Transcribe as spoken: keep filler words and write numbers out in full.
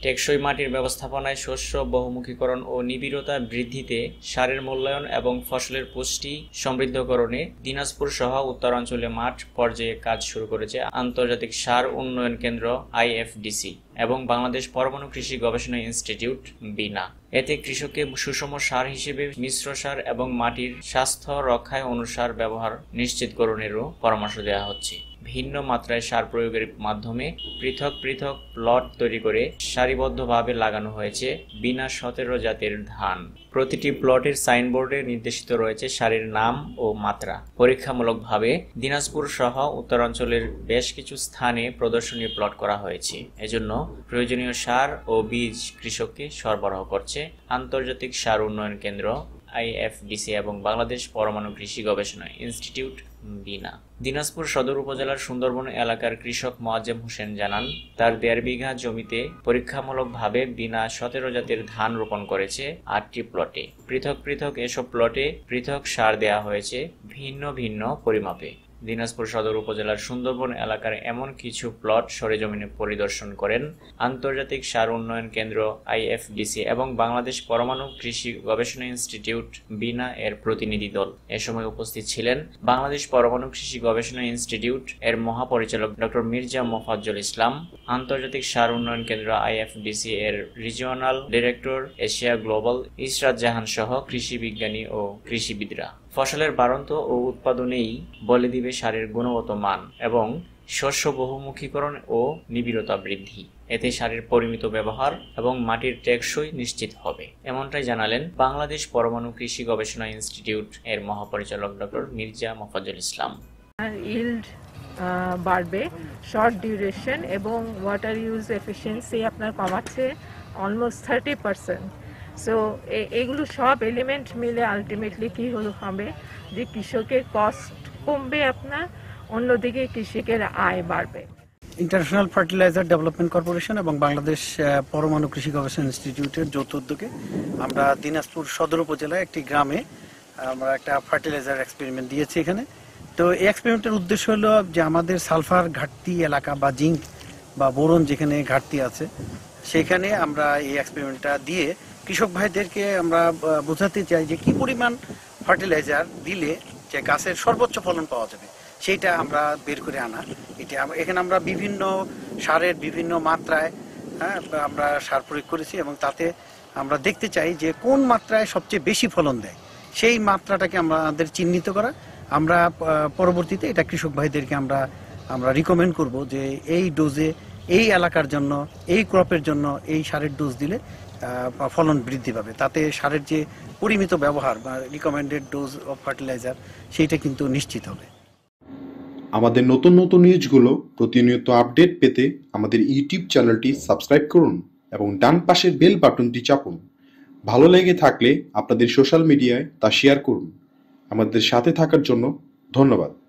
টেকসই মাটির ব্যবস্থাপনায় শস্য বহুমুখীকরণ ও নিবিড়তা বৃদ্ধিতে সারের মূল্যায়ন এবং ফসলের পুষ্টি সমৃদ্ধকরণে দিনাজপুর সহ উত্তরাঞ্চলে মাঠ পর্যায়ে কাজ শুরু করেছে আন্তর্জাতিক সার উন্নয়ন কেন্দ্র আইএফডিসি এবং বাংলাদেশ পরমাণু কৃষি গবেষণা ইনস্টিটিউট বিনা। এতে কৃষককে সুষম সার হিসেবে মিশ্র সার এবং মাটির স্বাস্থ্য রক্ষায় অনুসার ব্যবহার নিশ্চিতকরণেরও পরামর্শ দেওয়া হচ্ছে। ভিন্ন মাত্রায় সার প্রয়োগের মাধ্যমে পৃথক পৃথক প্লট তৈরি করে সারিবদ্ধভাবে লাগানো হয়েছে বিনা সতেরো জাতের ধান। প্রতিটি প্লটের সাইনবোর্ডে নির্দেশিত রয়েছে সারের নাম ও মাত্রা। পরীক্ষামূলকভাবে দিনাজপুর সহ উত্তরাঞ্চলের বেশ কিছু স্থানে প্রদর্শনী প্লট করা হয়েছে। এজন্য প্রয়োজনীয় সার ও বীজ কৃষককে সরবরাহ করছে আন্তর্জাতিক সার উন্নয়ন কেন্দ্র আইএফডিসি এবং বাংলাদেশ পরমাণু কৃষি গবেষণা ইনস্টিটিউট বিনা। দিনাজপুর সদর উপজেলার সুন্দরবন এলাকার কৃষক মোয়াজ্জেম হোসেন জানান, তার দেড় বিঘা জমিতে পরীক্ষামূলকভাবে বিনা সতেরো জাতের ধান রোপণ করেছে আটটি প্লটে। পৃথক পৃথক এসব প্লটে পৃথক সার দেয়া হয়েছে ভিন্ন ভিন্ন পরিমাপে। দিনাজপুর সদর উপজেলার সুন্দরবন এলাকার এমন কিছু প্লট সরেজমিনে পরিদর্শন করেন আন্তর্জাতিক সার উন্নয়ন কেন্দ্র আইএফডিসি এবং বাংলাদেশ পরমাণু কৃষি গবেষণা ইনস্টিটিউট বিনা এর প্রতিনিধি দল। এ সময় উপস্থিত ছিলেন বাংলাদেশ পরমাণু কৃষি গবেষণা ইনস্টিটিউট এর মহাপরিচালক ডক্টর মির্জা মোফাজ্জল ইসলাম, আন্তর্জাতিক সার উন্নয়ন কেন্দ্র আইএফডিসি এর regional director Asia global Israt Jahan সহ কৃষি বিজ্ঞানী ও কৃষিবিদরা। ফসলের বাড়ন্ত ও উৎপাদনেই বলে দিবে সারের গুণগত মান এবং শস্য বহুমুখীকরণ ও নিবিড়তা বৃদ্ধি। এতে সারের পরিমিত ব্যবহার এবং মাটির টেকসই নিশ্চিত হবে, এমনটাই জানালেন বাংলাদেশ পরমাণু কৃষি গবেষণা ইনস্টিটিউট এর মহাপরিচালক ডক্টর মির্জা মোফাজ্জল ইসলাম। ইল্ড বাড়বে, শর্ট ডিউরেশন এবং ওয়াটার ইউজ এফিসিয়েন্সি আপনার কমাচ্ছে অলমোস্ট থার্টি পার্সেন্ট। সো এগুলো সব এলিমেন্ট মিলে আলটিমেটলি কী হবে যে কৃষকের কস্ট কমবে আপনার, অন্যদিকে কৃষকের আয় বাড়বে। ইন্টারন্যাশনাল ফার্টিলাইজার ডেভেলপমেন্ট কর্পোরেশন এবং বাংলাদেশ পরমাণু কৃষি গবেষণা ইনস্টিটিউটের যৌথ উদ্যোগে আমরা দিনাজপুর সদর উপজেলায় একটি গ্রামে আমরা একটা ফার্টিলাইজার এক্সপেরিমেন্ট দিয়েছি এখানে। তো এই এক্সপেরিমেন্টের উদ্দেশ্য হলো যে আমাদের সালফার ঘাটতি এলাকা বা জিঙ্ক বা বোরন যেখানে ঘাটতি আছে সেখানে আমরা এই এক্সপেরিমেন্টটা দিয়ে কৃষক ভাইদেরকে আমরা বোঝাতে চাই যে কি পরিমাণ ফার্টিলাইজার দিলে যে গাছের সর্বোচ্চ ফলন পাওয়া যাবে সেইটা আমরা বের করে আনা। এটা এখানে আমরা বিভিন্ন সারের বিভিন্ন মাত্রায় হ্যাঁ আমরা সার প্রয়োগ করেছি এবং তাতে আমরা দেখতে চাই যে কোন মাত্রায় সবচেয়ে বেশি ফলন দেয় সেই মাত্রাটাকে আমাদের চিহ্নিত করা। আমরা পরবর্তীতে এটা কৃষক ভাইদেরকে আমরা আমরা রিকমেন্ড করব যে এই ডোজে এই এলাকার জন্য এই ক্রপের জন্য এই সারের ডোজ দিলে ফলন বৃদ্ধি পাবে। তাতে সারের যে পরিমিত ব্যবহার বা রিকমেন্ডেড ডোজ অফ ফার্টিলাইজার সেইটা কিন্তু নিশ্চিত হবে। আমাদের নতুন নতুন নিউজগুলো প্রতিনিয়ত আপডেট পেতে আমাদের ইউটিউব চ্যানেলটি সাবস্ক্রাইব করুন এবং ডান পাশের বেল বাটনটি চাপুন। ভালো লেগে থাকলে আপনাদের সোশ্যাল মিডিয়ায় তা শেয়ার করুন। আমাদের সাথে থাকার জন্য ধন্যবাদ।